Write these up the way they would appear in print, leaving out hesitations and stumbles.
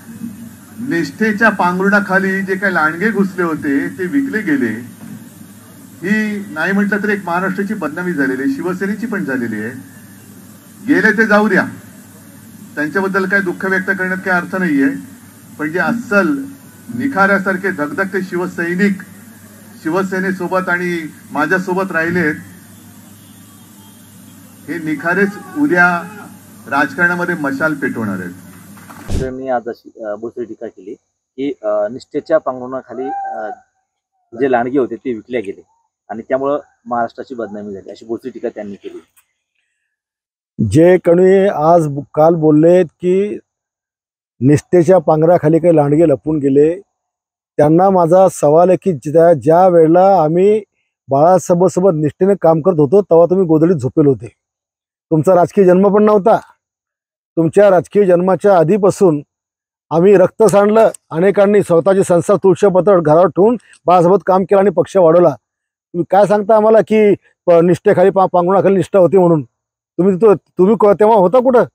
निष्ठेच्या पांघरुणाखाली जे काही लांडगे घुसले होते ते विकले गेले, ही नाही म्हटलं तर एक महाराष्ट्राची बदनामी झालेली आहे, शिवसेनेची पण झालेली आहे। गेले ते जाऊ द्या, त्यांच्याबद्दल काही दुःख व्यक्त करण्यात काही अर्थ नाहीये, पण जे अस्सल निखाऱ्यासारखे धगधगते शिवसैनिक शिवसेनेसोबत आणि माझ्यासोबत राहिलेत, हे निखारेच उद्या राजकारणामध्ये मशाल पेटवणार आहेत। मी आज अशी बोचरी टीका केली की निष्ठेच्या पांघरुणाखाली जे लांडगे होते ते विकले गेले आणि त्यामुळे महाराष्ट्राची बदनामी झाली, अशी बोचरी टीका त्यांनी केली। जे कोणी आज काल बोललेत की निष्ठेच्या पांघराखाली काही लांडगे लपून गेले, त्यांना माझा सवाल आहे की ज्या वेळेला आम्ही बाळासाहेबांसोबत निष्ठेने काम करत होतो तेव्हा तुम्ही गोधडीत झोपेल होते, तुमचा राजकीय जन्म पण नव्हता। तुमच्या राजकीय जन्माच्या आधीपासून आम्ही रक्त सांडलं, अनेकांनी स्वतःची संस्था तुळशीपत्र घरावर ठेवून बाळासोबत काम केलं आणि पक्ष वाढवला। तुम्ही काय सांगता आम्हाला की निष्ठेखाली पांघरुणाखाली निष्ठा होती म्हणून? तुम्ही तेव्हा होता कुठं?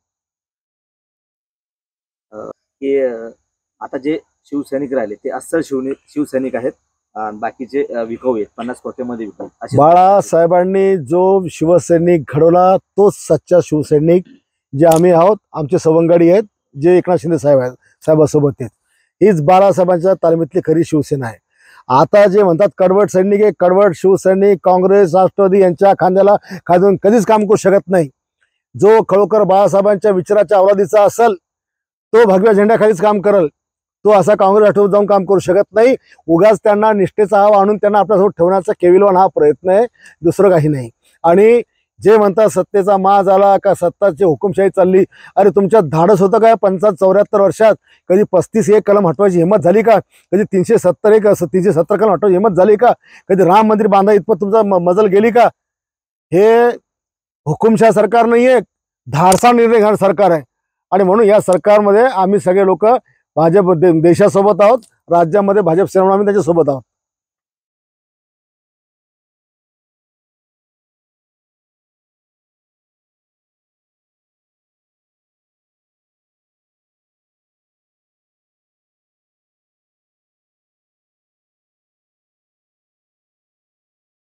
की आता जे शिवसैनिक राहिले ते अस्सल शिवसैनिक आहेत, बाकीचे विकाऊ आहेत, 50 कोटीमध्ये विकाऊ। बाळासाहेबांनी जो शिवसैनिक घडवला तोच सच्चा शिवसैनिक जे आम्ही आहोत, आमचे सवंगडी आहेत, जे एकनाथ शिंदे साहेबांसोबत आहेत, हीच बाळासाहेबांच्या तालमीतली खरी शिवसेना आहे। आता जे म्हणतात कडवट सैनिक आहे, कडवट शिवसैनिक काँग्रेस राष्ट्रवादी यांच्या खांद्याला खाजून कधीच काम करू शकत नाही। जो खरोखर बाळासाहेबांच्या विचाराच्या अवलादीचा असेल तो भगव्या झेंड्याखालीच काम करेल, तो असा काँग्रेस राष्ट्रवादी जाऊन काम करू शकत नाही। उगाच त्यांना निष्ठेचा हाव आणून त्यांना आपल्यासोबत ठेवण्याचा केविलवान हा प्रयत्न आहे, दुसरं काही नाही। आणि जे म्हणतात सत्तेचा माज आला का सत्ताची हुकुमशाही चालली, अरे तुमच्यात धाडस होतं काय 75-74 वर्षात? कधी 35 कलम हटवायची हिंमत झाली का? कधी 370 कलम हटवायची हिंमत झाली का? कधी राम मंदिर बांधा इतपत तुमचा मजल गेली का? हे हुकुमशाही सरकार नाहीये, धाडसा निर्णय घेणारं सरकार आहे। आणि म्हणून या सरकारमध्ये आम्ही सगळे लोक भाजप देशासोबत आहोत, राज्यामध्ये भाजप सेना आम्ही त्याच्यासोबत आहोत।